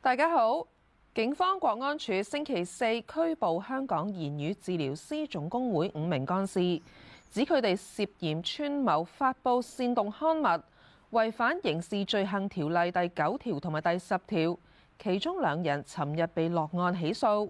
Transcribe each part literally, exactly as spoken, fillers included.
大家好，警方國安處星期四拘捕香港言語治療師總工會五名幹事，指佢哋涉嫌串謀發布煽動刊物，違反刑事罪行條例第九條同埋第十條。其中兩人尋日被落案起訴。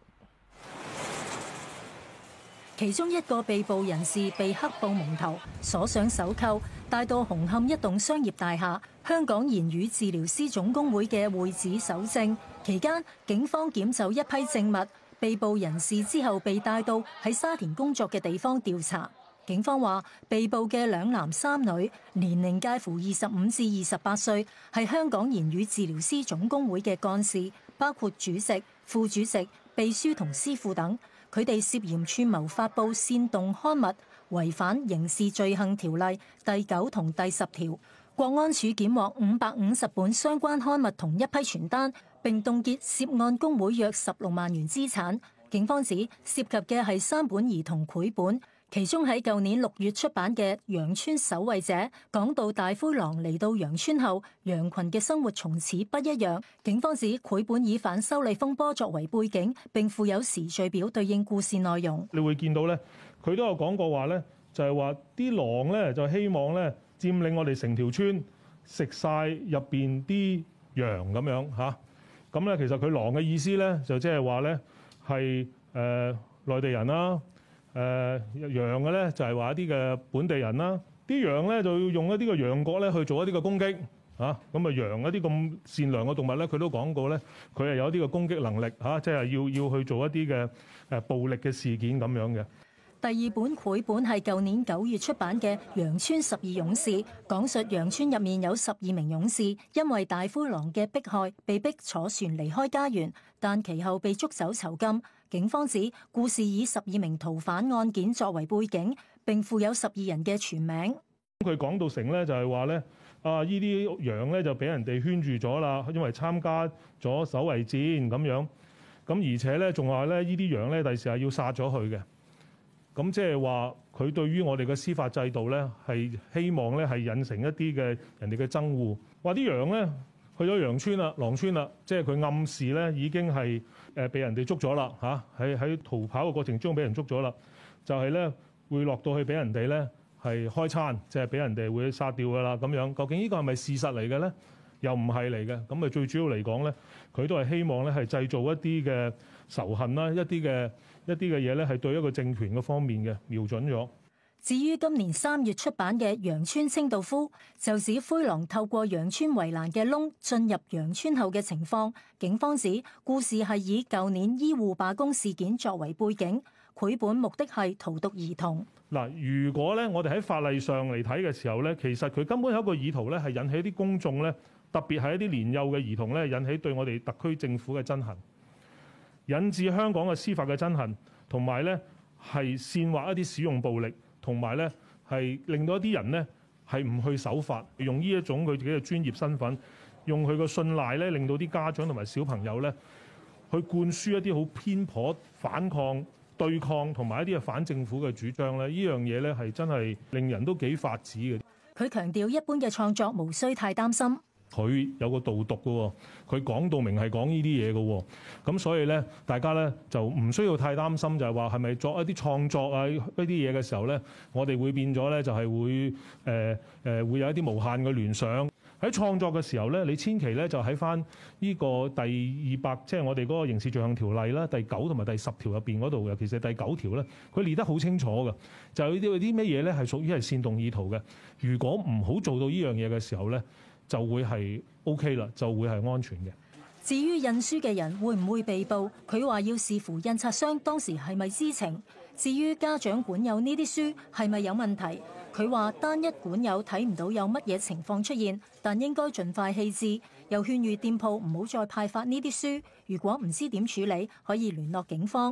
其中一個被捕人士被黑布蒙頭，鎖上手扣，帶到紅磡一棟商業大廈香港言語治療師總工會嘅會址搜證。期間，警方檢走一批證物。被捕人士之後被帶到喺沙田工作嘅地方調查。警方話，被捕嘅兩男三女，年齡介乎二十五至二十八歲，係香港言語治療師總工會嘅幹事，包括主席、副主席、秘書同師傅等。佢哋涉嫌串謀發布煽動刊物，違反刑事罪行條例第九同第十條。國安處檢獲五百五十本相關刊物同一批傳單，並凍結涉案工會約十六萬元資產。警方指涉及嘅係三本兒童繪本，其中喺舊年六月出版嘅《羊村守衛者》講到大灰狼嚟到羊村後，羊群嘅生活從此不一樣。警方指繪本以反修例風波作為背景，並附有時序表對應故事內容。 你會見到咧，佢都有講過話咧，就係話啲狼咧就希望咧佔領我哋成條村，食晒入邊啲羊咁樣嚇。咁咧其實佢狼嘅意思咧就即係話咧係誒內地人啦。誒、呃、羊嘅咧就係話一啲嘅本地人啦，啲羊咧就要用一啲嘅羊角咧去做一啲嘅攻擊嚇，咁啊羊一啲咁善良嘅動物咧，佢都講過咧，佢係有一啲嘅攻擊能力嚇，即係要要去做一啲嘅誒暴力嘅事件咁樣嘅。 第二本繪本係舊年九月出版嘅《羊村十二勇士》，講述羊村入面有十二名勇士，因為大灰狼嘅迫害，被逼坐船離開家園，但其後被捉走囚禁。警方指故事以十二名逃犯案件作為背景，並附有十二人嘅全名。 佢講到成咧就係話咧，啊呢啲羊咧就俾人哋圈住咗啦，因為參加咗守衛戰咁樣，咁而且咧仲話咧呢啲羊咧第時係要殺咗佢嘅。咁即係話佢對於我哋嘅司法制度咧係希望咧係引成一啲嘅人哋嘅憎惡。話啲羊咧去咗羊村啦、狼村啦，即係佢暗示咧已經係誒被人哋捉咗啦嚇，喺喺逃跑嘅過程中俾人捉咗啦，就係咧會落到去俾人哋咧係開餐，即係俾人哋會殺掉㗎啦咁樣。究竟呢個係咪事實嚟嘅咧？又唔係嚟嘅。咁啊最主要嚟講咧，佢都係希望咧係製造一啲嘅仇恨啦，一啲嘅一啲嘅嘢咧係對一個政權嘅方面嘅瞄準咗。 至於今年三月出版嘅《羊村清道夫》，就指灰狼透過羊村圍欄嘅窿進入羊村後嘅情況。警方指故事係以舊年醫護罷工事件作為背景，繪本目的係荼毒兒童。 嗱，如果咧我哋喺法例上嚟睇嘅時候咧，其實佢根本有一個意圖咧係引起啲公眾咧，特別係一啲年幼嘅兒童咧，引起對我哋特區政府嘅憎恨，引致香港嘅司法嘅憎恨，同埋咧係煽惑一啲使用暴力。同埋咧，係令到一啲人咧係唔去守法，用呢一種佢自己嘅專業身份，用佢個信賴咧，令到啲家長同埋小朋友咧，去灌輸一啲好偏頗、反抗、對抗同埋一啲嘅反政府嘅主張咧。呢樣嘢咧係真係令人都幾髮指嘅。 佢強調，一般嘅創作無需太擔心。 佢有個導讀嘅喎，佢講到明係講呢啲嘢嘅喎，咁所以咧，大家咧就唔需要太擔心，就係話係咪作一啲創作啊呢啲嘢嘅時候咧，我哋會變咗咧就係會誒誒、呃呃、會有一啲無限嘅聯想。喺創作嘅時候咧，你千祈咧就喺翻呢個第二百，即係我哋嗰個刑事罪行條例啦，第九同埋第十條入邊嗰度，尤其是第九條咧，佢列得好清楚嘅，就係啲啲咩嘢咧係屬於係煽動意圖嘅。如果唔好做到呢樣嘢嘅時候咧，就會係 OK 啦，就會係安全嘅。 至於印書嘅人會唔會被捕，佢話要視乎印刷商當時係咪知情。至於家長管有呢啲書係咪有問題，佢話單一管有睇唔到有乜嘢情況出現，但應該盡快棄置。又勸喻店鋪唔好再派發呢啲書，如果唔知點處理，可以聯絡警方。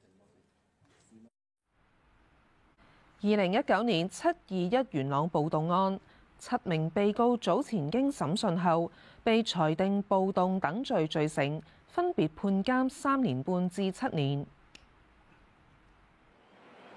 二零一九年七二一元朗暴動案，七名被告早前經審訊後被裁定暴動等罪罪成，分別判監三年半至七年。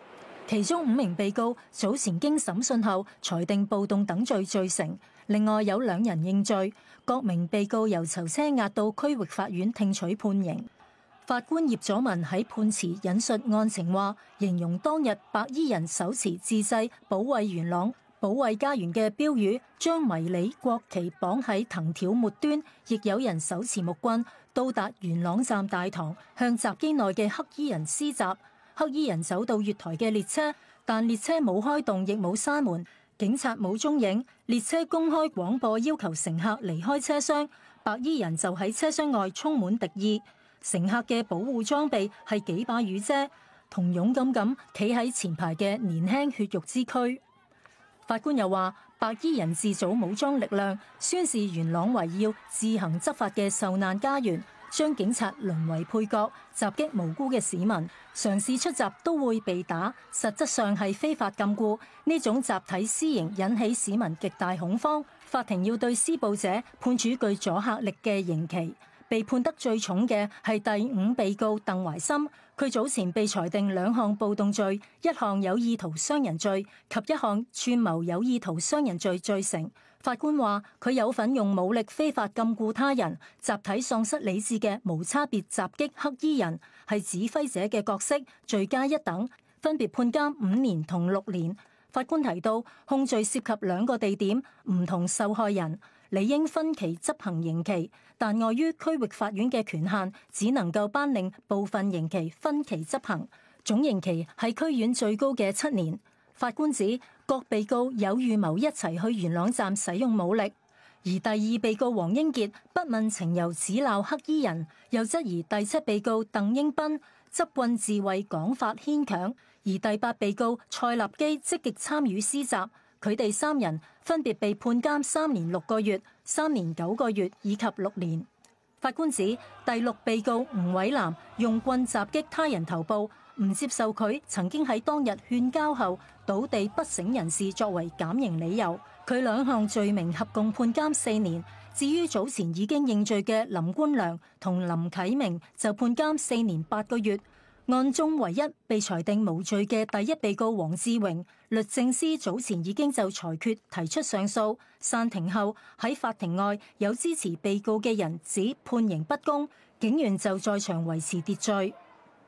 其中五名被告早前經審訊後裁定暴動等罪罪成，另外有兩人認罪，各名被告由囚車押到區域法院聽取判刑。法官葉佐文喺判詞引述案情話，形容當日白衣人手持自製保衛元朗、保衛家園嘅標語，將迷你國旗綁喺藤條末端，亦有人手持木棍到達元朗站大堂，向閘機內嘅黑衣人施襲。黑衣人走到月台嘅列車，但列車冇開動，亦冇閂門，警察冇蹤影。列車公開廣播要求乘客離開車廂，白衣人就喺車廂外充滿敵意。乘客嘅保護裝備係幾把雨遮，同勇敢咁企喺前排嘅年輕血肉之軀。法官又話，白衣人自組武裝力量，宣示元朗為要自行執法嘅受難家園，將警察淪為配角，襲擊無辜嘅市民，嘗試出閘都會被打，實質上係非法禁錮。呢種集體私刑引起市民極大恐慌，法庭要對施暴者判處具阻嚇力嘅刑期。被判得最重嘅係第五被告鄧懷森，佢早前被裁定兩項暴動罪，一項有意圖傷人罪及一項串謀有意圖傷人罪罪成。法官話佢有份用武力非法禁錮他人，集體喪失理智嘅無差別襲擊黑衣人，係指揮者嘅角色，罪加一等，分別判監五年同六年。法官提到控罪涉及兩個地點，唔同受害人，理應分期執行刑期，但礙於區域法院嘅權限，只能夠頒令部分刑期分期執行，總刑期係區院最高嘅七年。法官指各被告有預謀一齊去元朗站使用武力，而第二被告黃英傑不問情由指鬧黑衣人，又質疑第七被告鄧英斌執棍自衛講法牽強，而第八被告蔡立基積極參與施襲。佢哋三人分別被判監三年六個月、三年九個月以及六年。法官指第六被告吳偉南用棍襲擊他人頭部，唔接受佢曾經喺當日勸交後倒地不省人事作為減刑理由。佢兩項罪名合共判監四年。至於早前已經認罪嘅林官良同林啟明就判監四年八個月。案中唯一被裁定無罪嘅第一被告黃志榮，律政司早前已經就裁決提出上訴。散庭後喺法庭外有支持被告嘅人指判刑不公，警員就在場維持秩序。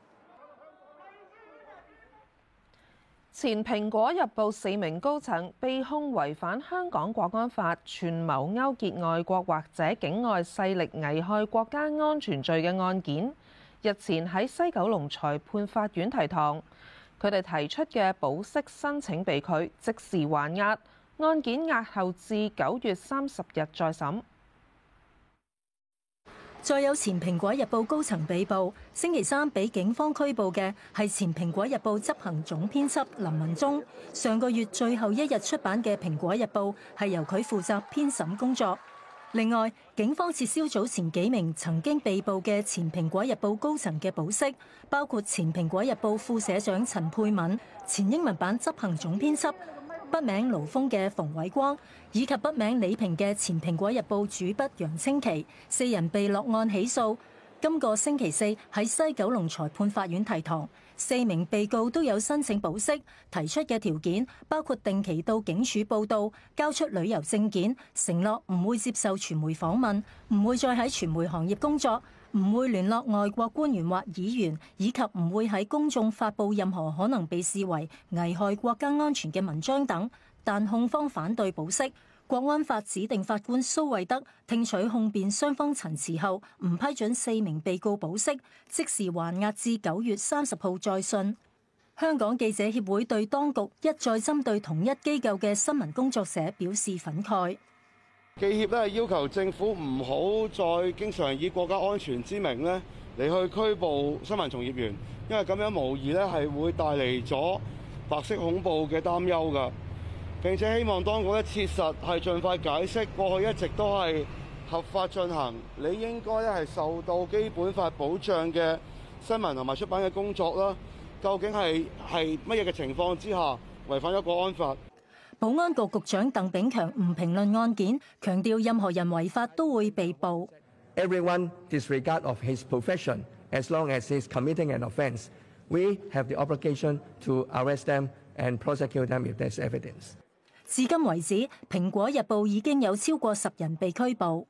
前蘋果日報四名高層被控違反香港國安法，串謀勾結外國或者境外勢力危害國家安全罪嘅案件，日前喺西九龍裁判法院提堂，佢哋提出嘅保釋申請被拒，即時還押，案件押後至九月三十日再審。 再有前蘋果日報高層被捕，星期三被警方拘捕嘅係前蘋果日報執行總編輯林文忠。上個月最後一日出版嘅蘋果日報係由佢負責編審工作。另外，警方撤銷早前幾名曾經被捕嘅前蘋果日報高層嘅保釋，包括前蘋果日報副社長陳佩敏、前英文版執行總編輯筆名盧峰嘅馮偉光，以及筆名李平嘅前蘋果日報主筆楊清奇，四人被落案起訴。今個星期四喺西九龍裁判法院提堂，四名被告都有申請保釋，提出嘅條件包括定期到警署報到、交出旅遊證件、承諾唔會接受傳媒訪問、唔會再喺傳媒行業工作、唔會聯絡外國官員或議員，以及唔會喺公眾發布任何可能被視為危害國家安全嘅文章等。但控方反對保釋。國安法指定法官蘇惠德聽取控辯雙方陳詞後，唔批准四名被告保釋，即時還押至九月三十號再訊。香港記者協會對當局一再針對同一機構嘅新聞工作者表示憤慨。 記協咧要求政府唔好再經常以國家安全之名咧嚟去拘捕新聞從業員，因為咁樣無疑咧係會帶嚟咗白色恐怖嘅擔憂㗎。並且希望當局咧切實係盡快解釋過去一直都係合法進行，你應該咧係受到基本法保障嘅新聞同埋出版嘅工作啦。究竟係係乜嘢嘅情況之下違反咗國安法？ 保安局局長鄧炳強唔評論案件，強調任何人違法都會被捕。 Everyone disregard of his profession as long as he is committing an offence we have the obligation to arrest them and prosecute them if there's evidence. 至今為止，《蘋果日報》已經有超過十人被拘捕。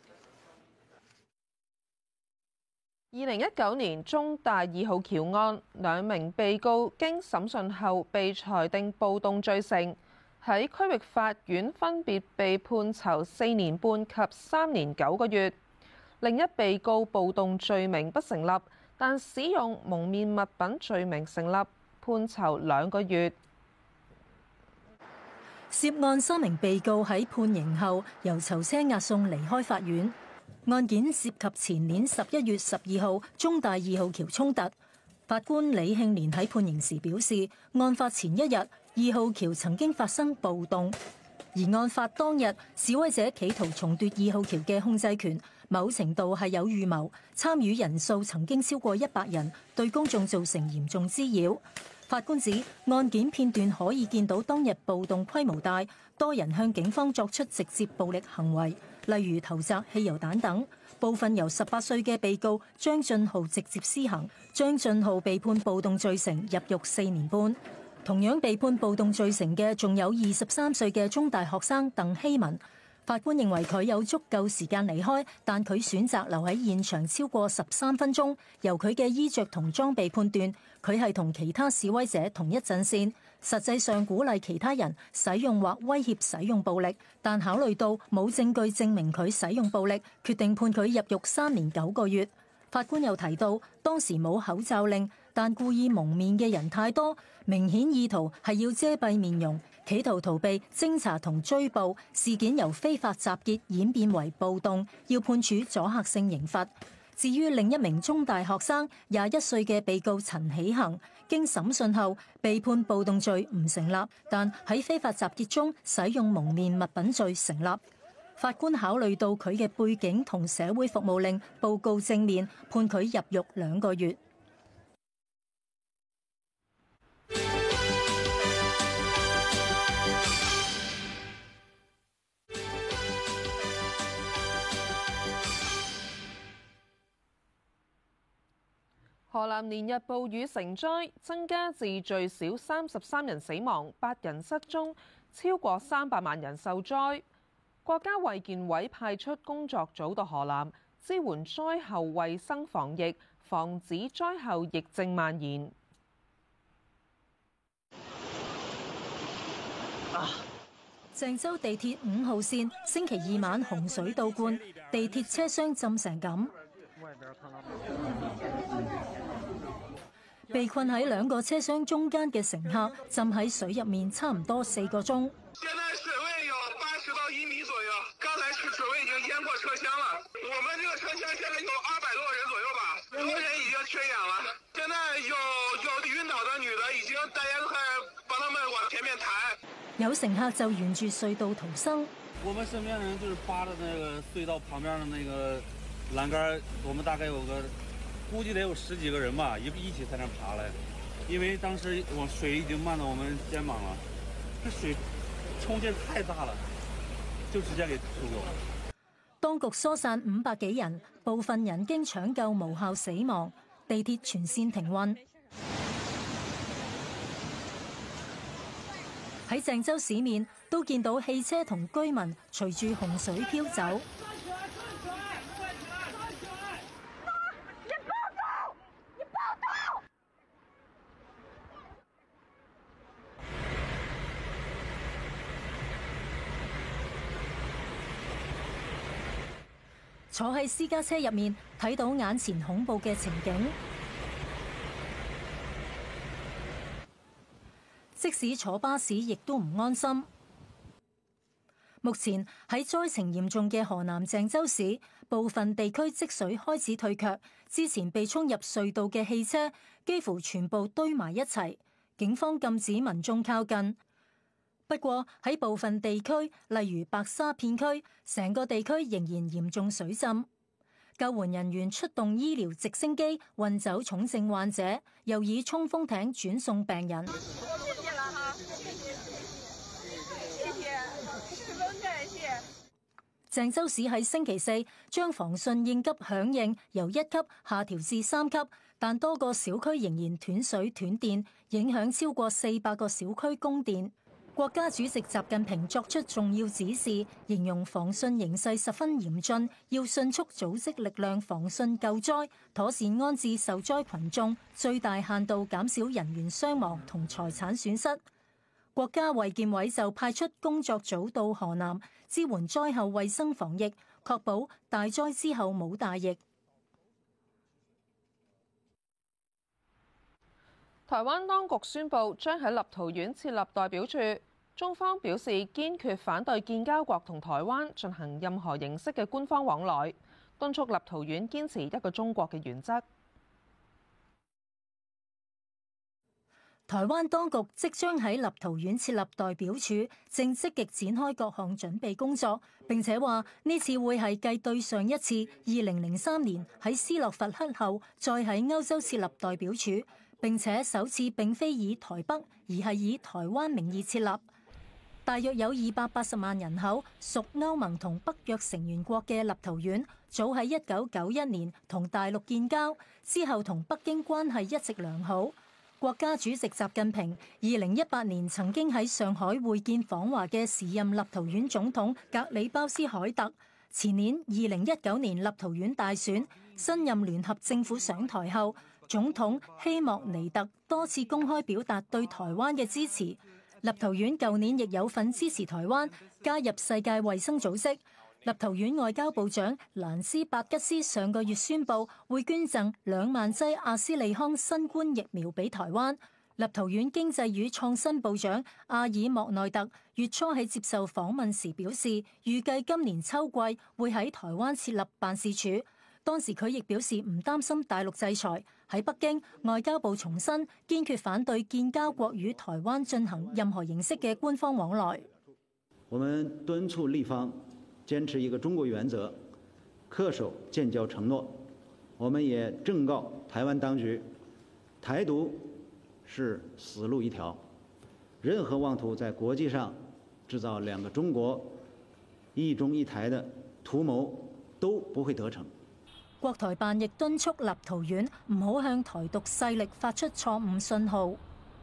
二零一九年中大二號橋案，兩名被告經審訊後被裁定暴動罪成，喺區域法院分別被判囚四年半及三年九個月。另一被告暴動罪名不成立，但使用蒙面物品罪名成立，判囚兩個月。 涉案三名被告喺判刑後由囚車押送離開法院。案件涉及前年十一月十二號中大二號橋衝突。法官李慶年喺判刑時表示，案發前一日二號橋曾經發生暴動，而案發當日示威者企圖重奪二號橋嘅控制權，某程度係有預謀，參與人數曾經超過一百人，對公眾造成嚴重滋擾。法官指案件片段可以見到當日暴動規模大，多人向警方作出直接暴力行為，例如投擲汽油彈等。部分由十八歲嘅被告張俊浩直接施行，張俊浩被判暴動罪成，入獄四年半。同樣被判暴動罪成嘅仲有二十三歲嘅中大學生鄧希文。法官認為佢有足夠時間離開，但佢選擇留喺現場超過十三分鐘。由佢嘅衣着同裝備判斷，佢係同其他示威者同一陣線，實際上鼓勵其他人使用或威脅使用暴力。但考慮到冇證據證明佢使用暴力，決定判佢入獄三年九個月。法官又提到，當時冇口罩令，但故意蒙面嘅人太多，明顯意圖係要遮蔽面容，企圖逃避偵查同追捕。事件由非法集結演變為暴動，要判處阻嚇性刑罰。至於另一名中大學生廿一歲嘅被告陳喜恒，經審訊後被判暴動罪唔成立，但喺非法集結中使用蒙面物品罪成立。法官考慮到佢嘅背景同社會服務令，報告正面，判佢入獄兩個月。 河南連日暴雨成災，增加至最少三十三人死亡、八人失蹤，超過三百萬人受災。國家衛健委派出工作組到河南，支援災後衛生防疫，防止災後疫症蔓延。 鄭州地鐵五號線星期二晚洪水倒灌，地鐵車廂浸成咁。被困喺兩個車廂中間嘅乘客浸喺水入面差唔多四個鐘。 現在水位有八十到一米左右，剛才水位已經淹過車廂了。我們這個車廂現在有二百多個人左右吧，目前已經缺氧了。現在有有暈倒的女的，已經大家快幫他們往前面抬。 有乘客就沿住隧道逃生。 我們身邊人就是扒着那個隧道旁邊的那個欄杆，我們大概有個。估計得有十幾個人吧，一一起在那爬來，因為當時我水已經漫到我們肩膀了，這水衝勁太大了，就直接給衝走了。 當局疏散五百幾人，部分人經搶救無效死亡，地鐵全線停運。喺鄭州市面都見到汽車同居民隨住洪水飄走。坐喺私家車入面，睇到眼前恐怖嘅情景。即使坐巴士，亦都唔安心。目前喺災情嚴重嘅河南鄭州市，部分地區積水開始退卻，之前被沖入隧道嘅汽車幾乎全部堆埋一齊，警方禁止民眾靠近。不過喺部分地區，例如白沙片區，成個地區仍然嚴重水浸。救援人員出動醫療直升機運走重症患者，又以衝鋒艇轉送病人。謝謝啦哈，謝謝，謝謝，十分感謝。鄭州市喺星期四將防汛應急響應由一級下調至三級， 但多個小區仍然斷水斷電，影響超過四百個小區供電。國家主席習近平作出重要指示，形容防汛形勢十分嚴峻，要迅速組織力量防汛救災，妥善安置受災群眾，最大限度減少人員傷亡同財產損失。國家衛健委就派出工作組到河南支援災後衛生防疫，確保大災之後冇大疫。 台灣當局宣布將喺立陶宛設立代表處，中方表示堅決反對建交國同台灣進行任何形式嘅官方往來，敦促立陶宛堅持一個中國嘅原則。 台灣當局即將喺立陶宛設立代表處，正積極展開各項準備工作，並且話呢次會係繼對上一次二零零三年喺斯洛伐克後，再喺歐洲設立代表處。並且首次並非以台北，而係以台灣名義設立。大約有二百八十萬人口，屬歐盟同北約成員國嘅立陶宛，早喺一九九一年同大陸建交，之後同北京關係一直良好。國家主席習近平二零一八年曾經喺上海會見訪華嘅時任立陶宛總統格里鮑斯凱特。前年二零一九年立陶宛大選，新任聯合政府上台後，總統希莫尼特多次公開表達對台灣嘅支持。立陶宛舊年亦有份支持台灣加入世界衛生組織。立陶宛外交部長蘭斯伯吉斯上個月宣布會捐贈兩萬劑阿斯利康新冠疫苗俾台灣。立陶宛經濟與創新部長阿爾莫內特月初喺接受訪問時表示，預計今年秋季會喺台灣設立辦事處。當時佢亦表示唔擔心大陸制裁。喺北京，外交部重申堅決反對建交國與台灣進行任何形式嘅官方往來。 我們敦促立方堅持一個中國原則，恪守建交承諾。我們也正告台灣當局，台獨是死路一條，任何妄圖在國際上製造兩個中國、一中一台的圖謀都不會得逞。 國台辦亦敦促立陶宛唔好向台獨勢力發出錯誤信號。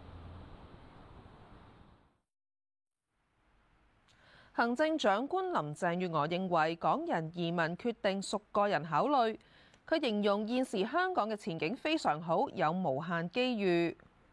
行政長官林鄭月娥認為港人移民決定屬個人考慮，佢形容現時香港嘅前景非常好，有無限機遇。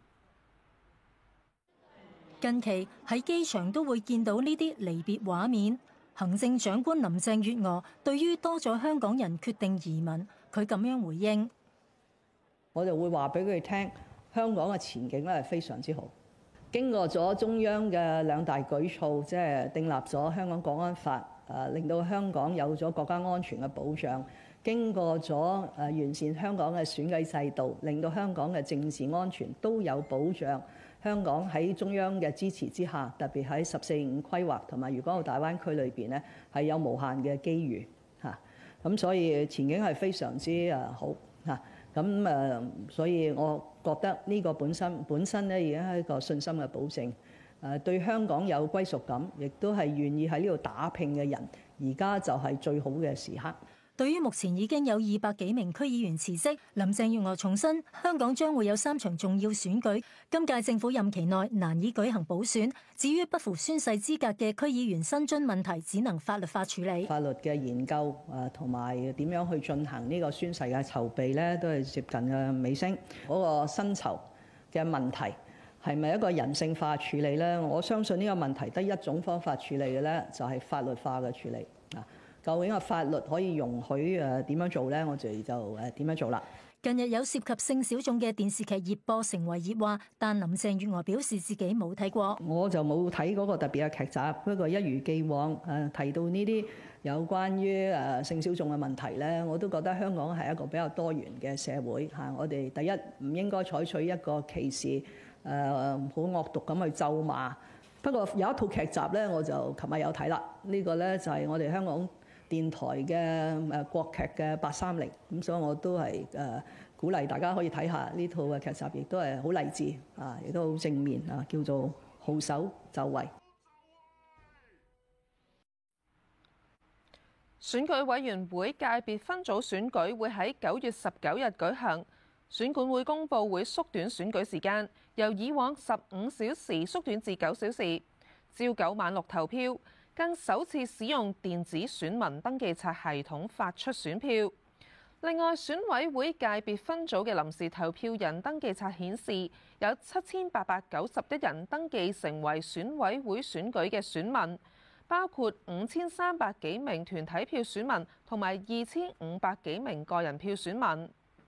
近期喺機場都會見到呢啲離別畫面。行政長官林鄭月娥對於多咗香港人決定移民，佢咁樣回應： 我就會話俾佢哋聽，香港嘅前景咧係非常之好。經過咗中央嘅兩大舉措，即係訂立咗香港國安法，誒令到香港有咗國家安全嘅保障。經過咗誒完善香港嘅選舉制度，令到香港嘅政治安全都有保障。香港喺中央嘅支持之下，特別喺十四五規劃同埋粵港澳大灣區裏邊咧，係有無限嘅機遇嚇。咁所以前景係非常之誒好嚇。咁誒，所以我覺得呢個本身本身咧已經係一個信心嘅保證。誒對香港有歸屬感，亦都係願意喺呢度打拼嘅人，而家就係最好嘅時刻。 對於目前已經有二百幾名區議員辭職，林鄭月娥重申香港將會有三場重要選舉，今屆政府任期內難以舉行補選。至於不符宣誓資格嘅區議員薪津問題，只能法律化處理。 法律嘅研究誒同埋點樣去進行呢個宣誓嘅籌備咧，都係接近嘅尾聲。嗰個薪酬嘅問題係咪一個人性化處理咧？我相信呢個問題得一種方法處理嘅咧，就係法律化嘅處理啊。究竟個法律可以容許誒點樣做呢？我哋就誒點樣做啦。 近日有涉及性小眾嘅電視劇熱播成為熱話，但林鄭月娥表示自己冇睇過。 我就冇睇嗰個特別嘅劇集，不過一如既往誒提到呢啲有關於誒性小眾嘅問題咧，我都覺得香港係一個比較多元嘅社會嚇。我哋第一唔應該採取一個歧視誒好惡毒咁去咒罵。不過有一套劇集咧，我就琴日有睇啦。呢個咧就係我哋香港電台嘅誒國劇嘅八三零，咁所以我都係誒鼓勵大家可以睇下呢套嘅劇集，亦都係好勵志啊，亦都好正面啊，叫做號手就位。 選舉委員會界別分組選舉會喺九月十九日舉行， 選管會公佈會縮短選舉時間，由以往十五小時縮短至九小時，朝九晚六投票，更首次使用電子選民登記冊系統發出選票。另外，選委會界別分組嘅臨時投票人登記冊顯示，有七千八百九十一人登記成為選委會選舉嘅選民，包括五千三百幾名團體票選民同埋二千五百幾名個人票選民。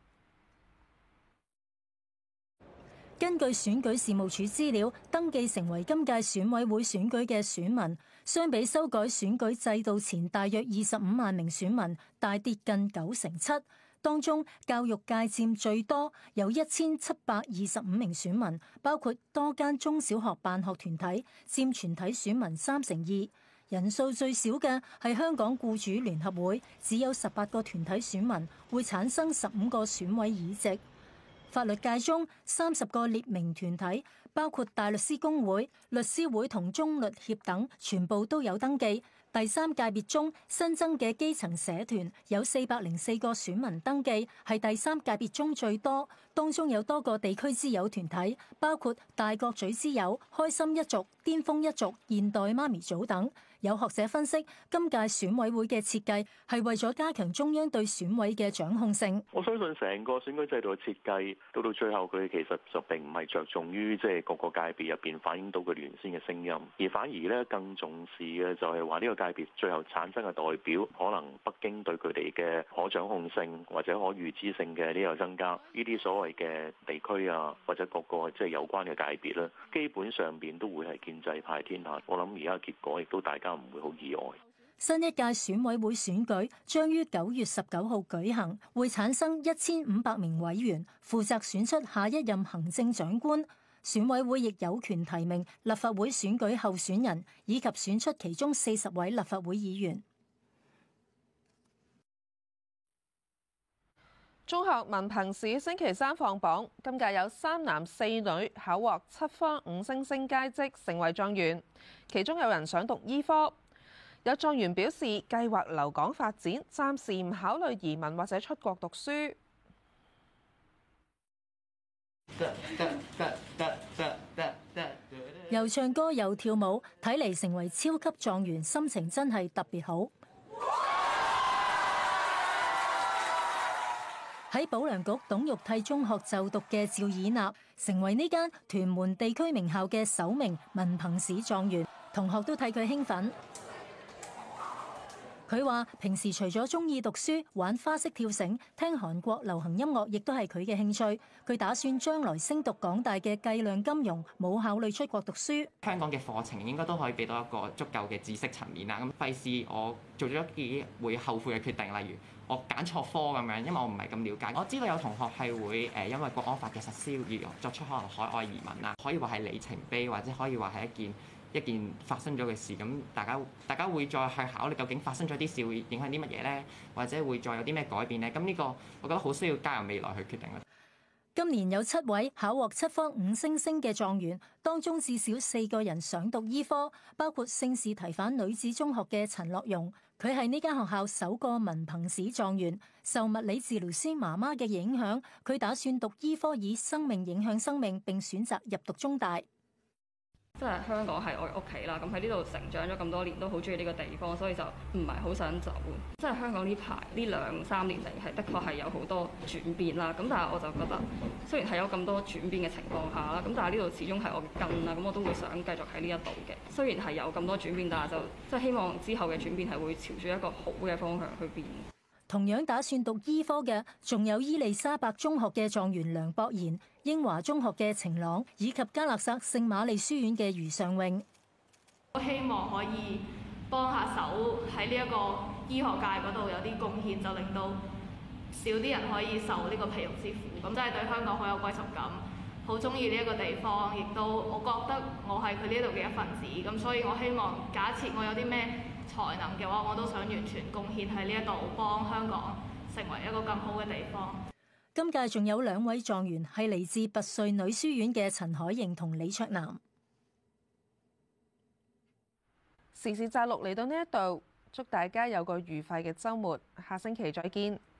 根據選舉事務處資料，登記成為今屆選委會選舉嘅選民，相比修改選舉制度前大約二十五萬名選民，大跌近九成七。當中教育界佔最多，有一千七百二十五名選民，包括多間中小學辦學團體，佔全體選民三成二。人數最少嘅係香港僱主聯合會，只有十八個團體選民，會產生十五個選委議席。法律界中三十個列明團體，包括大律師公會、律師會同中律協等，全部都有登記。第三界別中新增嘅基層社團有四百零四個選民登記，係第三界別中最多。當中有多個地區之友團體，包括大角咀之友、開心一族、巔峰一族、現代媽咪組等。有學者分析，今屆選委會嘅設計係為咗加強中央對選委嘅掌控性。 我相信成個選舉制度嘅設計，到到最後佢其實就並唔係着重於即係各個界別入邊反映到佢原先嘅聲音，而反而咧更重視嘅就係話呢個界別最後產生嘅代表，可能北京對佢哋嘅可掌控性或者可預知性嘅呢個增加，呢啲所謂嘅地區啊或者各個即係有關嘅界別咧，基本上邊都會係建制派天下。我諗而家結果亦都大家唔會好意外。 新一屆選委會選舉將於九月十九號舉行，會產生一千五百名委員，負責選出下一任行政長官。選委會亦有權提名立法會選舉候選人，以及選出其中四十位立法會議員。 中學文憑試星期三放榜，今屆有三男四女考獲七科五星星佳績，成為狀元。其中有人想讀醫科，有狀元表示計劃留港發展，暫時唔考慮移民或者出國讀書。 又唱歌又跳舞，睇嚟成為超級狀元，心情真係特別好。喺保良局董玉娣中學就讀嘅趙以納，成為呢間屯門地區名校嘅首名文憑試狀元，同學都替佢興奮。佢話平時除咗中意讀書、玩花式跳繩、聽韓國流行音樂，亦都係佢嘅興趣。佢打算將來升讀港大嘅計量金融，冇考慮出國讀書。 香港嘅課程應該都可以俾到一個足夠嘅知識層面啦。咁費事我做咗一啲會後悔嘅決定，例如我揀錯科咁樣，因為我唔係咁了解。我知道有同學係會誒因為國安法嘅實施而作出可能海外移民啦，可以話係里程碑，或者可以話係一件一件發生咗嘅事。咁大家大家會再去考慮究竟發生咗啲事會影響啲乜嘢咧，或者會再有啲咩改變咧？咁呢個我覺得好需要加入未來去決定啦。 今年有七位考獲七科五星星嘅狀元，當中至少四個人想讀醫科，包括聖士提反女子中學嘅陳樂容，佢係呢間學校首個文憑試狀元。受物理治療師媽媽嘅影響，佢打算讀醫科以生命影響生命，並選擇入讀中大。 即係香港係我嘅屋企啦，咁喺呢度成長咗咁多年，都好中意呢個地方，所以就唔係好想走。即係香港呢排呢兩三年嚟係的確係有好多轉變啦，咁但係我就覺得雖然係有咁多轉變嘅情況下啦，咁但係呢度始終係我嘅根啦，咁我都會想繼續喺呢一度嘅。雖然係有咁多轉變，但係就即係希望之後嘅轉變係會朝住一個好嘅方向去變。 同樣打算讀醫科嘅，仲有伊利沙伯中學嘅狀元梁博賢、英華中學嘅晴朗，以及加勒薩聖瑪利書院嘅余尚穎。 我希望可以幫下手喺呢一個醫學界嗰度有啲貢獻，就令到少啲人可以受呢個皮肉之苦。咁真係對香港好有歸屬感，好中意呢一個地方，亦都我覺得我係佢呢度嘅一份子。咁所以我希望假設我有啲咩才能嘅話，我都想完全貢獻喺呢一度，幫香港成為一個更好嘅地方。 今屆仲有兩位狀元係嚟自拔萃女書院嘅陳海瑩同李卓南。 時事摘錄嚟到呢一度，祝大家有個愉快嘅週末，下星期再見。